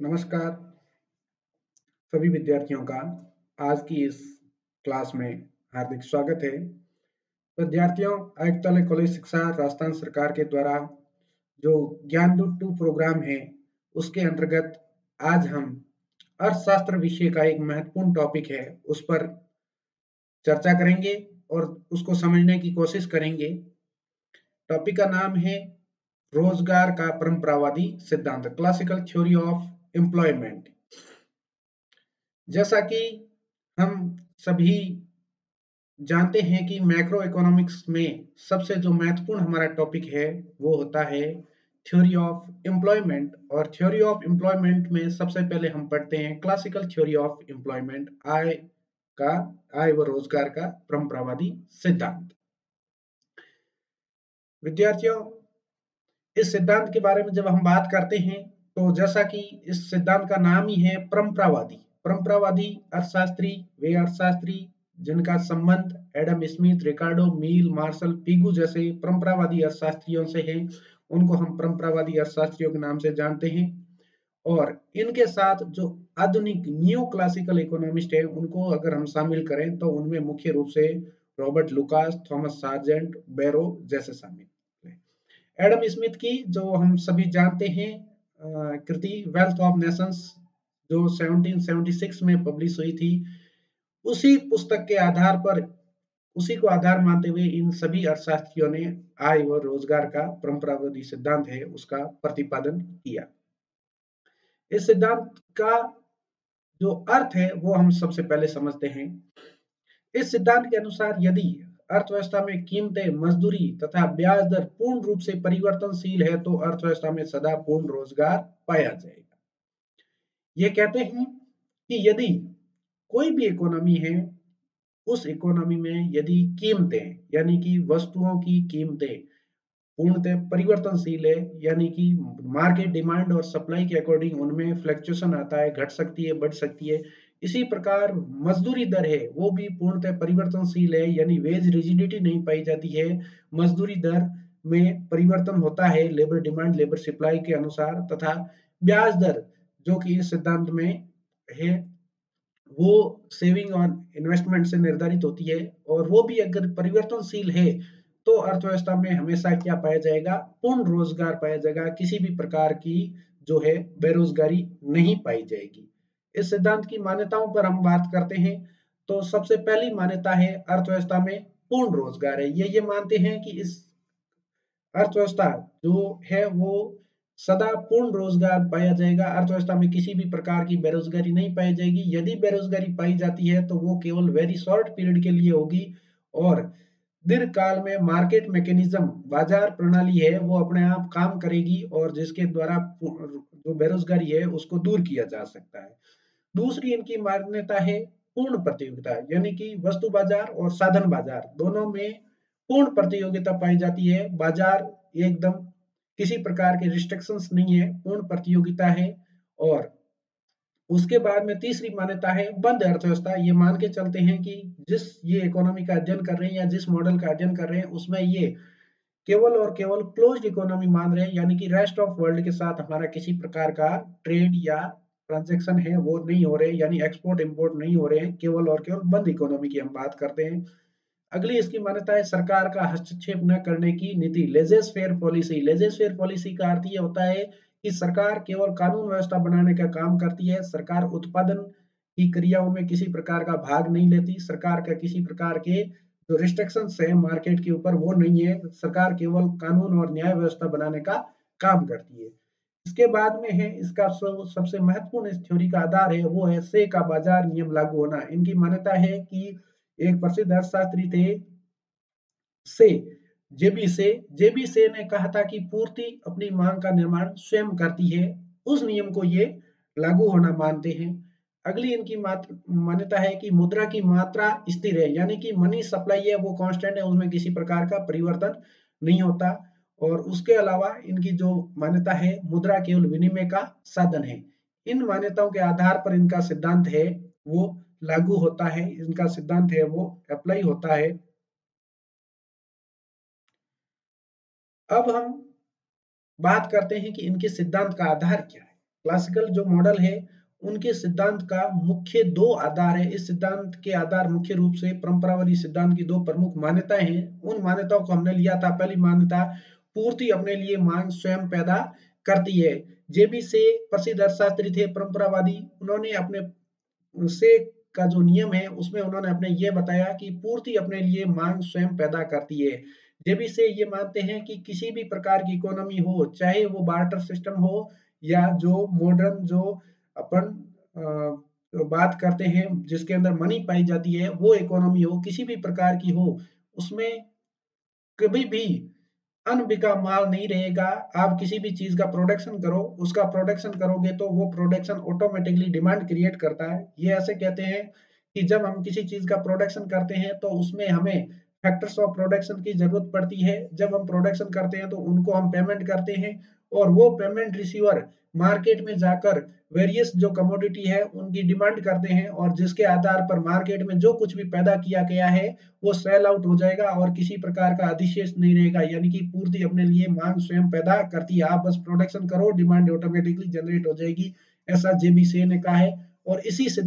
नमस्कार सभी विद्यार्थियों का आज की इस क्लास में हार्दिक स्वागत है। विद्यार्थियों, आयुक्तालय कॉलेज शिक्षा राजस्थान सरकार के द्वारा जो ज्ञानदूत 2 प्रोग्राम है उसके अंतर्गत आज हम अर्थशास्त्र विषय का एक महत्वपूर्ण टॉपिक है उस पर चर्चा करेंगे और उसको समझने की कोशिश करेंगे। टॉपिक का नाम है रोजगार का परंपरावादी सिद्धांत, क्लासिकल थ्योरी ऑफ एम्प्लॉयमेंट। जैसा कि हम सभी जानते हैं कि मैक्रो इकोनॉमिक्स में सबसे जो महत्वपूर्ण हमारा टॉपिक है वो होता है थ्योरी ऑफ एम्प्लॉयमेंट। और थ्योरी ऑफ एम्प्लॉयमेंट में सबसे पहले हम पढ़ते हैं क्लासिकल थ्योरी ऑफ एम्प्लॉयमेंट, आय व रोजगार का परंपरावादी सिद्धांत। विद्यार्थियों, इस सिद्धांत के बारे में जब हम बात करते हैं तो जैसा कि इस सिद्धांत का नाम ही है परंपरावादी अर्थशास्त्री वे अर्थशास्त्री जिनका संबंध Adam Smith, Ricardo, Mill, Marshall, Pigou जैसे परंपरावादी अर्थशास्त्रियों से है, उनको हम परंपरावादी अर्थशास्त्रियों के नाम से जानते हैं। और इनके साथ जो आधुनिक न्यू क्लासिकल इकोनॉमिस्ट है उनको अगर हम शामिल करें तो उनमें मुख्य रूप से Robert Lucas, Thomas Sargent, Barro जैसे शामिल हैं। एडम स्मिथ की जो हम सभी जानते हैं कृति वेल्थ ऑफ नेशंस जो 1776 में पब्लिश हुई थी, उसी पुस्तक के आधार पर, उसी को आधार मानते हुए इन सभी अर्थशास्त्रियों ने आय व रोजगार का परंपरावादी सिद्धांत है उसका प्रतिपादन किया। इस सिद्धांत का जो अर्थ है वो हम सबसे पहले समझते हैं। इस सिद्धांत के अनुसार यदि अर्थव्यवस्था में कीमतें, मजदूरी तथा ब्याज दर पूर्ण रूप से परिवर्तनशील है तो अर्थव्यवस्था में सदा पूर्ण रोजगार पाया जाएगा। ये कहते हैं कि यदि कोई भी इकोनॉमी है, उस इकोनॉमी में यदि कीमतें यानी कि वस्तुओं की कीमतें पूर्णतः परिवर्तनशील है, यानी कि मार्केट डिमांड और सप्लाई के अकॉर्डिंग उनमें फ्लक्चुएशन आता है, घट सकती है, बढ़ सकती है। इसी प्रकार मजदूरी दर है वो भी पूर्णतः परिवर्तनशील है, यानी वेज रिजिडिटी नहीं पाई जाती है। मजदूरी दर में परिवर्तन होता है लेबर डिमांड, लेबर सप्लाई के अनुसार। तथा ब्याज दर जो कि इस सिद्धांत में है वो सेविंग और इन्वेस्टमेंट से निर्धारित होती है, और वो भी अगर परिवर्तनशील है तो अर्थव्यवस्था में हमेशा क्या पाया जाएगा, पूर्ण रोजगार पाया जाएगा, किसी भी प्रकार की जो है बेरोजगारी नहीं पाई जाएगी। इस सिद्धांत की मान्यताओं पर हम बात करते हैं तो सबसे पहली मान्यता है अर्थव्यवस्था में पूर्ण रोजगार है। ये मानते हैं कि इस अर्थव्यवस्था जो है वो सदा पूर्ण रोजगार पाया जाएगा, अर्थव्यवस्था में किसी भी प्रकार की बेरोजगारी नहीं पाई जाएगी। यदि बेरोजगारी पाई जाती है तो वो केवल वेरी शॉर्ट पीरियड के लिए होगी, और दीर्घ काल में मार्केट मैकेनिज्म, बाजार प्रणाली है वो अपने आप काम करेगी और जिसके द्वारा जो बेरोजगारी है उसको दूर किया जा सकता है। दूसरी इनकी मान्यता है पूर्ण प्रतियोगिता, यानी कि वस्तु बाजार और साधन बाजार दोनों में पूर्ण प्रतियोगिता पाई जाती है। बाजार एकदम किसी प्रकार के रिस्ट्रिक्शंस नहीं है, पूर्ण प्रतियोगिता है। और उसके बाद में तीसरी मान्यता है बंद अर्थव्यवस्था। ये मान के चलते हैं कि जिस ये इकोनॉमी का अध्ययन कर रहे हैं या जिस मॉडल का अध्ययन कर रहे हैं उसमें ये केवल और केवल क्लोज्ड इकोनॉमी मान रहे हैं, यानी कि रेस्ट ऑफ वर्ल्ड के साथ हमारा किसी प्रकार का ट्रेड या ट्रांजैक्शन है वो नहीं हो रहे, यानी एक्सपोर्ट इंपोर्ट नहीं हो रहे हैं, केवल और केवल बंद इकोनॉमी की हम बात करते हैं। अगली इसकी मान्यता है सरकार का हस्तक्षेप न करने की नीति, laissez faire policy. Laissez faire policy का अर्थ ये होता है कि सरकार केवल कानून व्यवस्था बनाने का काम करती है, सरकार उत्पादन की क्रियाओं में किसी प्रकार का भाग नहीं लेती, सरकार का किसी प्रकार के जो रिस्ट्रिक्शंस है मार्केट के ऊपर वो नहीं है, सरकार केवल कानून और न्याय व्यवस्था बनाने का काम करती है। इसके बाद में है इसका सबसे महत्वपूर्ण इस थ्योरी का आधार है वो है से का बाजार नियम लागू होना। इनकी मान्यता है कि एक प्रसिद्ध अर्थशास्त्री थे से जेबी से ने कहा था कि पूर्ति अपनी मांग का निर्माण स्वयं करती है। उस नियम को ये लागू होना मानते हैं। अगली इनकी मान्यता है कि मुद्रा की मात्रा स्थिर है, यानी कि मनी सप्लाई है वो कांस्टेंट है, उसमें किसी प्रकार का परिवर्तन नहीं होता। और उसके अलावा इनकी जो मान्यता है मुद्रा केवल विनिमय का साधन है। इन मान्यताओं के आधार पर इनका सिद्धांत है वो लागू होता है, इनका सिद्धांत है वो अप्लाई होता है। अब हम बात करते हैं कि इनके सिद्धांत का आधार क्या है। क्लासिकल जो मॉडल है उनके सिद्धांत का मुख्य दो आधार है। इस सिद्धांत के आधार मुख्य रूप से परंपरावादी सिद्धांत की दो प्रमुख मान्यताएं हैं। उन मान्यताओं को हमने लिया था। पहली मान्यता, पूर्ति अपने लिए मांग स्वयं पैदा करती है। जेबी से प्रसिद्ध अर्थशास्त्री थे परंपरावादी, उन्होंने अपने से का जो नियम है उसमें उन्होंने अपने ये बताया कि पूर्ति अपने लिए मांग स्वयं पैदा करती है। जेबी से ये मानते हैं कि किसी भी प्रकार की इकोनॉमी हो, चाहे वो बार्टर सिस्टम हो या जो मॉडर्न जो अपन बात करते हैं जिसके अंदर मनी पाई जाती है, वो इकोनॉमी हो, किसी भी प्रकार की हो, उसमें कभी भी अनबिका माल नहीं रहेगा। आप किसी भी चीज का प्रोडक्शन करो, उसका प्रोडक्शन करोगे तो वो प्रोडक्शन ऑटोमेटिकली डिमांड क्रिएट करता है। ये ऐसे कहते हैं कि जब हम किसी चीज का प्रोडक्शन करते हैं तो उसमें हमें फैक्टर्स ऑफ प्रोडक्शन की जरूरत पड़ती है। जब हम प्रोडक्शन करते हैं तो उनको हम पेमेंट करते हैं और वो पेमेंट रिसीवर मार्केट में जाकर वेरियस जो कमोडिटी है उनकी डिमांड करते हैं और जिसके आधार पर मार्केट में जो कुछ भी पैदा किया गया है वो सेल आउट हो जाएगा और किसी प्रकार का अधिशेष नहीं रहेगा। यानी कि पूर्ति अपने लिए मांग स्वयं पैदा करती है। आप बस प्रोडक्शन करो, डिमांड ऑटोमेटिकली जनरेट हो जाएगी, ऐसा जेबीसी ने कहा है। और इसी से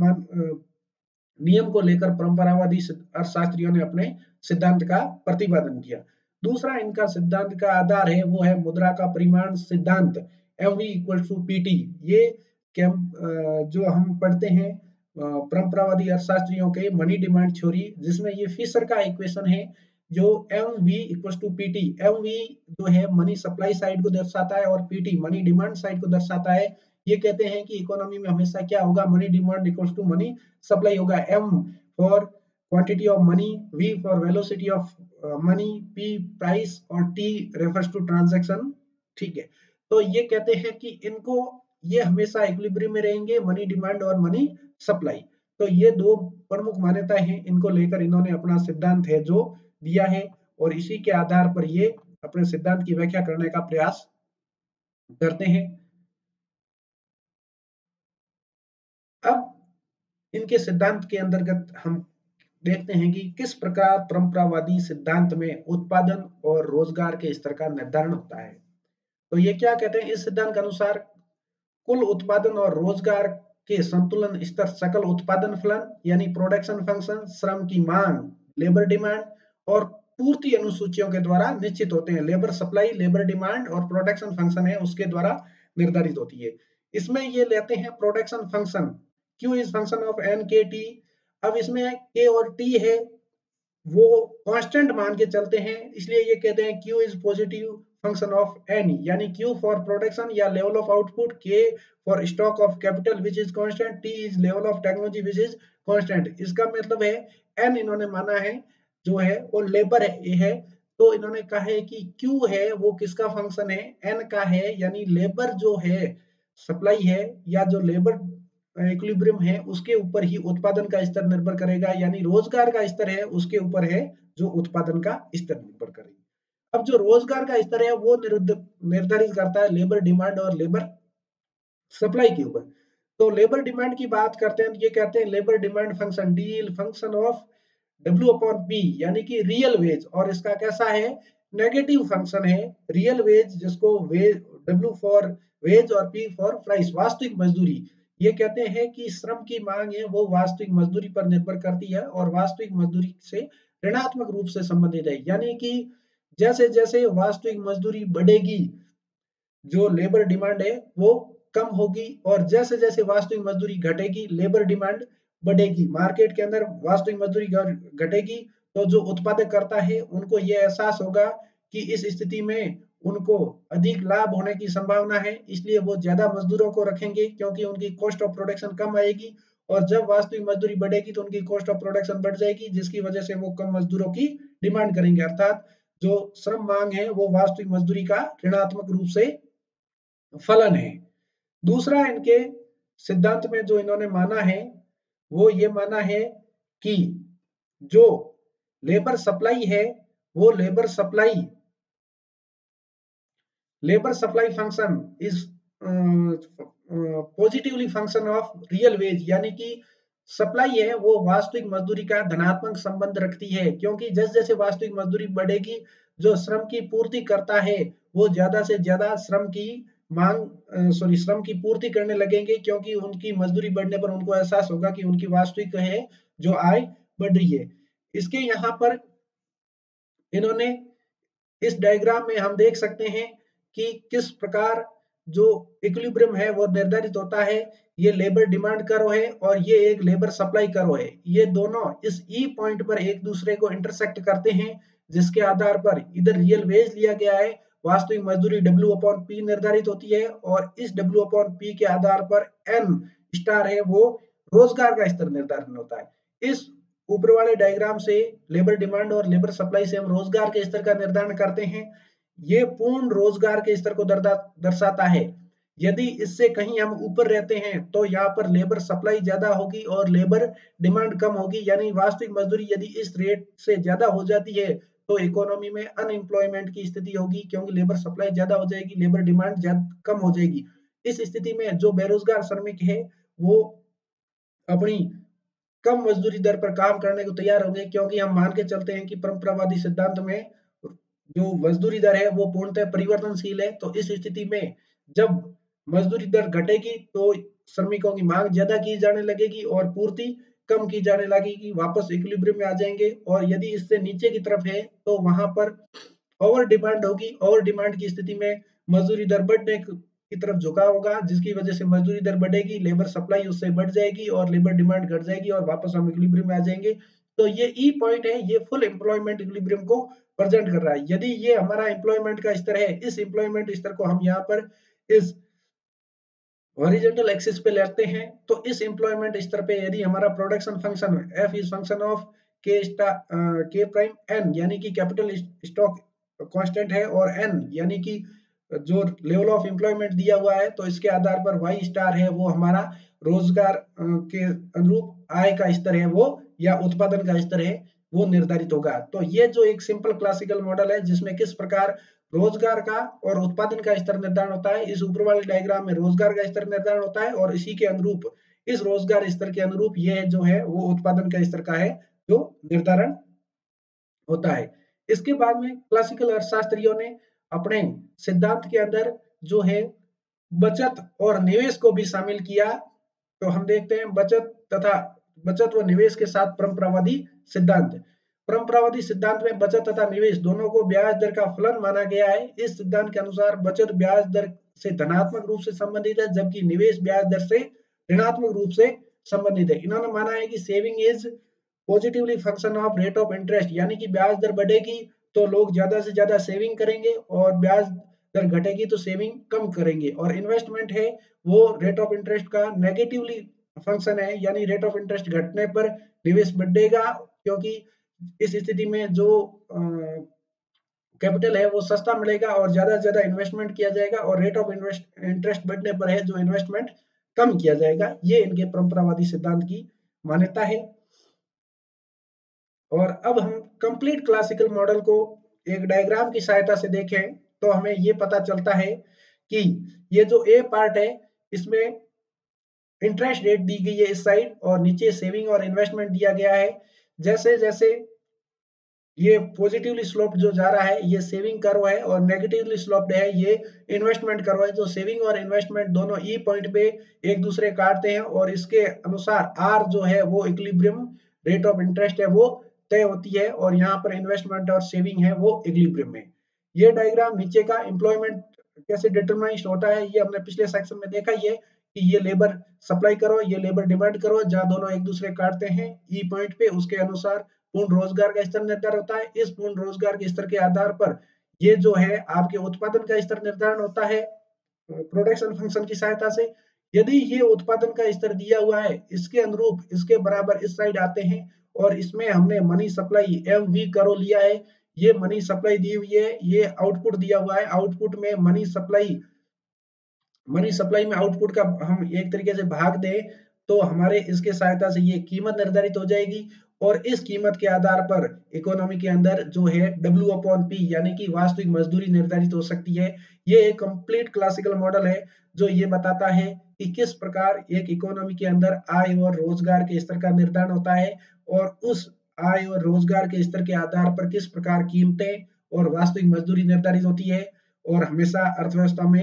नियम को लेकर परंपरावादी अर्थशास्त्रियों ने अपने सिद्धांत का प्रतिपादन किया। दूसरा इनका सिद्धांत का आधार है वो है मुद्रा का परिमाण सिद्धांत, M V equal to P T. ये जो हम पढ़ते हैं परंपरावादी अर्थशास्त्रियों के मनी डिमांड थ्योरी, जिसमें ये फिशर का इक्वेशन है जो M V equal to P T. M V जो है मनी सप्लाई साइड को दर्शाता है और P T money demand side को दर्शाता है। ये कहते हैं कि इकोनॉमी में हमेशा क्या होगा, money demand equals to money supply होगा। M for quantity of money, V for velocity of money, P price और टी रेफर्स टू ट्रांजैक्शन। ठीक है, तो ये कहते हैं कि इनको ये हमेशा इक्विलिब्रियम में रहेंगे, मनी डिमांड और मनी सप्लाई। तो ये दो प्रमुख मान्यताएं हैं, इनको लेकर इन्होंने अपना सिद्धांत है जो दिया है और इसी के आधार पर ये अपने सिद्धांत की व्याख्या करने का प्रयास करते हैं। अब इनके सिद्धांत के अंतर्गत हम देखते हैं कि किस प्रकार परंपरावादी सिद्धांत में उत्पादन और रोजगार के स्तर का निर्धारण होता है। तो ये क्या कहते हैं, इस सिद्धांत के अनुसार कुल उत्पादन और रोजगार के संतुलन स्तर सकल उत्पादन फलन यानी प्रोडक्शन फंक्शन, श्रम की मांग लेबर डिमांड और पूर्ति अनुसूचियों के द्वारा निश्चित होते हैं। लेबर सप्लाई, लेबर डिमांड और प्रोडक्शन फंक्शन है उसके द्वारा निर्धारित होती है। इसमें ये लेते हैं production function, Q is function of N K T. अब इसमें के और टी है वो कांस्टेंट मान के चलते हैं, इसलिए ये कहते हैं Q is positive function of N, यानी Q फॉर प्रोडक्शन या level of output, K for stock of capital which is constant, T is level of technology which is constant. इसका मतलब है N इन्होंने माना है जो है वो लेबर है। तो इन्होंने कहा है कि Q है वो किसका फंक्शन है, N का है, यानी लेबर जो है सप्लाई है या जो लेबर इक्विलिब्रियम है उसके ऊपर ही उत्पादन का स्तर निर्भर करेगा, यानी रोजगार का स्तर है उसके ऊपर है जो उत्पादन का स्तर निर्भर करेगा। अब जो रोजगार का स्तर है वो निर्धारित करता है लेबर डिमांड और लेबर सप्लाई के ऊपर। तो लेबर डिमांड की बात करते हैं तो ये कहते हैं labour demand function D function of W upon P, यानी कि रियल वेज। और इसका कैसा है, नेगेटिव फंक्शन है रियल वेज, जिसको वेज डब्ल्यू फॉर वेज और पी फॉर प्राइस वास्तविक मजदूरी। ये कहते हैं कि श्रम की मांग है वो वास्तविक मजदूरी पर निर्भर करती है और वास्तविक मजदूरी से ऋणात्मक रूप से संबंधित है। यानी कि जैसे जैसे वास्तविक मजदूरी बढ़ेगी जो लेबर डिमांड है वो कम होगी और जैसे जैसे वास्तविक मजदूरी घटेगी लेबर डिमांड बढ़ेगी। मार्केट के अंदर वास्तविक मजदूरी घटेगी तो जो उत्पादक करता है उनको ये एहसास होगा कि इस स्थिति में उनको अधिक लाभ होने की संभावना है, इसलिए वो ज्यादा मजदूरों को रखेंगे क्योंकि उनकी कॉस्ट ऑफ प्रोडक्शन कम आएगी। और जब वास्तविक मजदूरी बढ़ेगी तो उनकी कॉस्ट ऑफ प्रोडक्शन बढ़ जाएगी जिसकी वजह से वो कम मजदूरों की डिमांड करेंगे। अर्थात जो श्रम मांग है वो वास्तविक मजदूरी का ऋणात्मक रूप से फलन है। दूसरा इनके सिद्धांत में जो इन्होंने माना है वो ये माना है कि जो लेबर सप्लाई है वो labour supply function is positively function of real wage, यानी कि सप्लाई है वो वास्तविक मजदूरी का धनात्मक संबंध रखती है क्योंकि जैसे जैसे वास्तविक मजदूरी बढ़ेगी जो श्रम की पूर्ति करता है वो ज्यादा से ज्यादा श्रम की श्रम की पूर्ति करने लगेंगे, क्योंकि उनकी मजदूरी बढ़ने पर उनको एहसास होगा कि उनकी वास्तविक है जो आय बढ़ रही है। इसके यहाँ पर इन्होंने इस डायग्राम में हम देख सकते हैं कि किस प्रकार जो इक्विलिब्रियम है वो निर्धारित होता है। ये लेबर डिमांड कर्व है और ये एक लेबर सप्लाई कर्व है। ये दोनों इस ई पॉइंट पर एक दूसरे को इंटरसेक्ट करते हैं, जिसके आधार पर इधर रियल वेज लिया गया है, वास्तविक मजदूरी W/P निर्धारित होती है और इस W/P के आधार पर N स्टार है वो रोजगार का स्तर निर्धारण होता है। इस ऊपर वाले डायग्राम से लेबर डिमांड और लेबर सप्लाई से हम रोजगार के स्तर का निर्धारण करते हैं। ये पूर्ण रोजगार के स्तर को दर्शाता है। यदि इससे कहीं हम ऊपर रहते हैं तो यहाँ पर लेबर सप्लाई ज्यादा होगी और लेबर डिमांड कम होगी, यानी वास्तविक मजदूरी यदि इस रेट से ज्यादा हो जाती है तो इकोनॉमी में अनएम्प्लॉयमेंट की स्थिति होगी, क्योंकि लेबर सप्लाई ज्यादा हो जाएगी, लेबर डिमांड कम हो जाएगी। इस स्थिति में जो बेरोजगार श्रमिक है वो अपनी कम मजदूरी दर पर काम करने को तैयार होंगे, क्योंकि हम मान के चलते हैं कि परंपरावादी सिद्धांत में जो मजदूरी दर है वो पूर्णतः परिवर्तनशील है। तो इस स्थिति में जब मजदूरी दर घटेगी तो श्रमिकों की मांग ज्यादा की जाने लगेगी और पूर्ति कम की जाने लगेगी, वापस इक्विलिब्रियम में आ जाएंगे। और यदि इससे नीचे की तरफ है तो वहां पर ओवर डिमांड होगी। ओवर डिमांड की स्थिति में मजदूरी दर बढ़ने की तरफ झुकाव होगा, जिसकी वजह से मजदूरी दर बढ़ेगी, लेबर सप्लाई उससे बढ़ जाएगी और लेबर डिमांड घट जाएगी और वापस हम इक्विलिब्रियम में आ जाएंगे। तो ये ई पॉइंट है, ये फुल एम्प्लॉयमेंट इक्विलिब्रियम को प्रेजेंट कर रहा है। यदि ये हमारा एम्प्लॉयमेंट का स्तर है, इस एम्प्लॉयमेंट स्तर को हम यहाँ पर इस हॉरिजॉन्टल एक्सिस पे लेते हैं, तो इस एम्प्लॉयमेंट स्तर पे यदि हमारा production function F is function of K prime N, यानी कि कैपिटल स्टॉक कांस्टेंट है, और एन यानी कि जो लेवल ऑफ एम्प्लॉयमेंट दिया हुआ है, तो इसके आधार पर वाई स्टार है वो हमारा रोजगार के अनुरूप आय का स्तर है वो, या उत्पादन का स्तर है वो निर्धारित होगा। तो ये जो एक सिंपल क्लासिकल मॉडल है जिसमें किस प्रकार रोजगार का और उत्पादन का स्तर निर्धारण होता है, इस ऊपर वाले डायग्राम में रोजगार का स्तर निर्धारण होता है और इसी के अनुरूप इस रोजगार स्तर के अनुरूप यह जो है वो उत्पादन का स्तर का है जो निर्धारण होता है। इसके बाद में क्लासिकल अर्थशास्त्रियों ने अपने सिद्धांत के अंदर जो है बचत और निवेश को भी शामिल किया। तो हम देखते हैं बचत व निवेश के साथ परंपरावादी सिद्धांत। परंपरावादी सिद्धांत में बचत तथा निवेश दोनों को ब्याज दर का फलन माना गया है। इस सिद्धांत के अनुसार बचत ब्याज दर से धनात्मक रूप से संबंधित है, जबकि निवेश ब्याज दर से ऋणात्मक रूप से संबंधित है। इन्होंने माना है कि saving is positively function of rate of interest, यानी कि ब्याज दर बढ़ेगी तो लोग ज्यादा से ज्यादा सेविंग करेंगे और ब्याज दर घटेगी तो सेविंग कम करेंगे। और इन्वेस्टमेंट है वो रेट ऑफ इंटरेस्ट का नेगेटिवली फंक्शन है, यानी रेट ऑफ इंटरेस्ट घटने पर निवेश बढ़ेगा, क्योंकि इस स्थिति में जो कैपिटल है वो सस्ता मिलेगा और ज्यादा से ज्यादा इन्वेस्टमेंट किया जाएगा, और रेट ऑफ इंटरेस्ट बढ़ने पर है जो इन्वेस्टमेंट कम किया जाएगा। ये इनके परंपरावादी सिद्धांत की मान्यता है। और अब हम कंप्लीट क्लासिकल मॉडल को एक डायग्राम की सहायता से देखें तो हमें ये पता चलता है कि ये जो ए पार्ट है इसमें इंटरेस्ट रेट दी गई है इस साइड और नीचे सेविंग और इन्वेस्टमेंट दिया गया है। जैसे जैसे ये पॉजिटिवली स्लोप जो जा रहा है ये सेविंग कर्व है और नेगेटिवली स्लोप्ड है ये इन्वेस्टमेंट कर्व है। जो सेविंग और इन्वेस्टमेंट दोनों ई पॉइंट पे एक दूसरे काटते हैं और इसके अनुसार आर जो है वो इक्विलिब्रियम रेट ऑफ इंटरेस्ट है वो तय होती है, और यहाँ पर इन्वेस्टमेंट और सेविंग है वो इक्विलिब्रियम में। ये डायग्राम नीचे का एम्प्लॉयमेंट कैसे डिटरमाइज होता है ये हमने पिछले सेक्शन में देखा ही है कि ये लेबर सप्लाई करो ये लेबर डिमांड करो, जहाँ दोनों एक दूसरे काटते हैं ई पॉइंट पे, उसके अनुसार पूर्ण रोजगार का स्तर निर्धारण होता है। इस पूर्ण रोजगार के स्तर के आधार पर ये जो है आपके उत्पादन का स्तर निर्धारण होता है प्रोडक्शन फंक्शन की सहायता से। यदि ये उत्पादन का स्तर दिया हुआ है इसके अनुरूप इसके बराबर इस साइड आते हैं, और इसमें हमने मनी सप्लाई एम वी करो लिया है। ये मनी सप्लाई दी हुई है, ये आउटपुट दिया हुआ है, आउटपुट में मनी सप्लाई में आउटपुट का हम एक तरीके से भाग दें तो हमारे इसके सहायता से ये कीमत निर्धारित हो जाएगी, और इस कीमत के आधार पर इकोनॉमी के अंदर जो है W/P यानी कि वास्तविक मजदूरी निर्धारित हो सकती है। ये एक कंप्लीट क्लासिकल मॉडल है जो ये बताता है कि किस प्रकार एक इकोनॉमी के अंदर आय और रोजगार के स्तर का निर्धारण होता है, और उस आय और रोजगार के स्तर के आधार पर किस प्रकार कीमतें और वास्तविक मजदूरी निर्धारित होती है, और हमेशा अर्थव्यवस्था में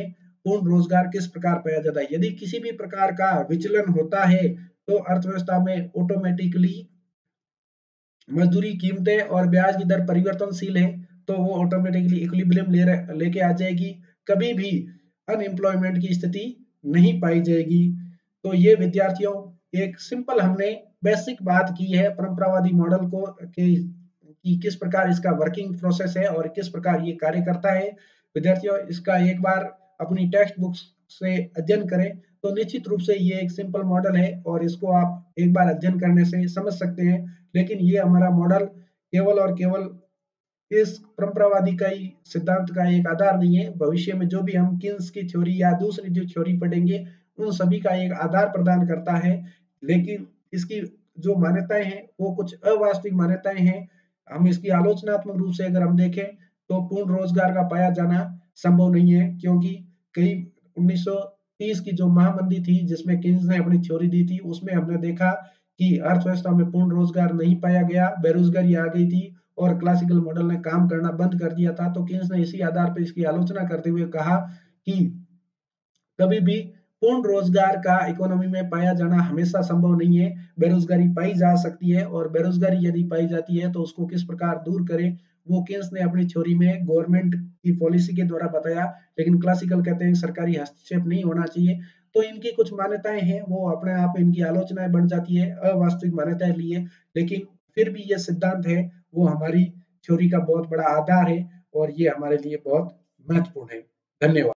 पूर्ण रोजगार किस प्रकार पाया जाता है। यदि किसी भी प्रकार का विचलन होता है तो अर्थव्यवस्था में ऑटोमेटिकली मजदूरी कीमतें और ब्याज की दर परिवर्तनशील है, तो वो ऑटोमेटिकली इक्विलिब्रियम लेके आ जाएगी। कभी भी अनएम्प्लॉयमेंट की स्थिति नहीं पाई जाएगी। तो ये विद्यार्थियों एक सिंपल हमने बेसिक बात की है परंपरावादी मॉडल को कि किस प्रकार इसका वर्किंग प्रोसेस है और किस प्रकार ये कार्य करता है। विद्यार्थियों इसका एक बार अपनी टेक्स्ट बुक्स से अध्ययन करें तो निश्चित रूप से ये एक सिंपल मॉडल है और इसको आप एक बार अध्ययन करने से समझ सकते हैं। लेकिन ये हमारा मॉडल केवल और केवल इस परंपरावादी का ही सिद्धांत का एक आधार नहीं है। भविष्य में जो भी हम किन्स की थ्योरी या दूसरी जो थ्योरी पढ़ेंगे उन सभी का एक आधार प्रदान करता है। लेकिन इसकी जो मान्यताएं हैं वो कुछ अवास्तविक मान्यताएं हैं। हम इसकी आलोचनात्मक रूप से अगर हम देखें तो पूर्ण रोजगार का पाया जाना संभव नहीं है, क्योंकि कई 1930 की जो महामंदी थी जिसमें किन्स ने अपनी थ्योरी दी थी उसमें हमने देखा कि अर्थव्यवस्था में पूर्ण रोजगार नहीं पाया गया, बेरोजगारी आ गई थी और क्लासिकल मॉडल ने काम करना बंद कर दिया था। तो किन्स ने इसी आधार पर इसकी आलोचना करते हुए कहा कि कभी भी पूर्ण रोजगार का इकोनॉमी में पाया जाना हमेशा संभव नहीं है। बेरोजगारी पाई जा सकती है और बेरोजगारी यदि पाई जाती है तो उसको किस प्रकार दूर करें वो किन्स ने अपनी थ्योरी में गवर्नमेंट की पॉलिसी के द्वारा बताया। लेकिन क्लासिकल कहते हैं सरकारी हस्तक्षेप नहीं होना चाहिए। तो इनकी कुछ मान्यताएं हैं वो अपने आप इनकी आलोचनाएं बन जाती है अवास्तविक मान्यताएं लिए। लेकिन फिर भी ये सिद्धांत है वो हमारी थ्योरी का बहुत बड़ा आधार है और ये हमारे लिए बहुत महत्वपूर्ण है। धन्यवाद।